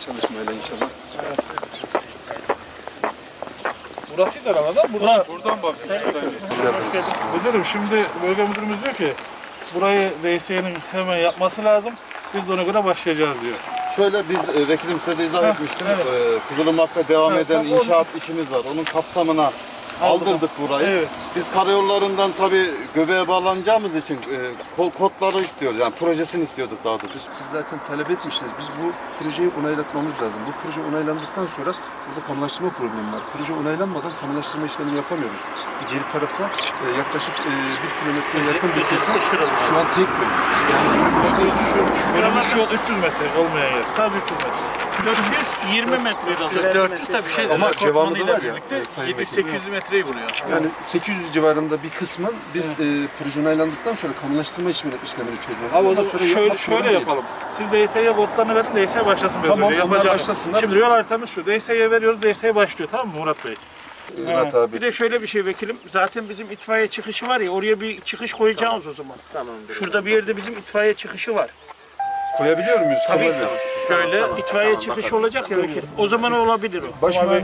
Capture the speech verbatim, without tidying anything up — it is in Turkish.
çalışmayla inşallah. Evet. Burasıydı herhalde. Buradan, Buradan bakıyoruz. Müdürüm, şimdi bölge müdürümüz diyor ki burayı D S E'nin hemen yapması lazım. Biz de ona göre başlayacağız diyor. Şöyle biz e, vekilim size de izah Heh, etmiştim. evet. E, Kızılırmak'ta devam Evet, eden tabii onu- inşaat işimiz var. Onun kapsamına aldırdık burayı. Evet. Biz karayollarından tabii göbeğe bağlanacağımız için e, ko- kodları istiyoruz. Yani projesini istiyorduk daha doğrusu. Siz zaten talep etmiştiniz. Biz bu projeyi onaylatmamız lazım. Bu proje onaylandıktan sonra burada kamulaştırma problemi var. Proje onaylanmadan kamulaştırma işlemini yapamıyoruz. Bir geri tarafta e, yaklaşık e, bir kilometreye yakın bir kesim şu an tek bölüm. Bölümü şu yol üç yüz metre olmayan yer. Sadece üç yüz metre. dört yüz yirmi metre lazım. dört yüz tabii şey Ama de devamı da var ya, birlikte e, sayın yedi yüz vekilim. sekiz yüz metreyi buluyor. Yani sekiz yüz civarında bir kısmın biz e, proje onaylandıktan sonra kamulaştırma işlemini, işlemini çözmemiz. Abi o Ondan zaman sonra şöyle, yapmak şöyle zorunda yapalım. Siz D S E'ye kodlarını verin, D S E başlasın biraz Tamam, önce. onlar Yapacağım. başlasınlar. Şimdi yol haritamız şu. D S E'ye veriyoruz, D S E başlıyor, tamam mı Murat Bey? değil. Murat abi. Bir de şöyle bir şey vekilim. Zaten bizim itfaiye çıkışı var ya, oraya bir çıkış koyacağız o zaman. Tamamdır. Şurada bir yerde bizim itfaiye çıkışı var. Koyabiliyor muyuz? Tabii Kemal Bey? şöyle itfaiye çıkışı olacak ya vekilim. O zaman olabilir o. Baş